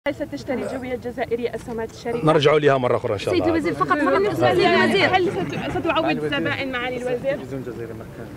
هل ستشتري الجوية الجزائرية أسهمات الشركة؟ نرجع لها مرة أخرى إن شاء الله. سيدي الوزير فقط سؤال الوزير، هل ستعوض الزبائن معالي الوزير؟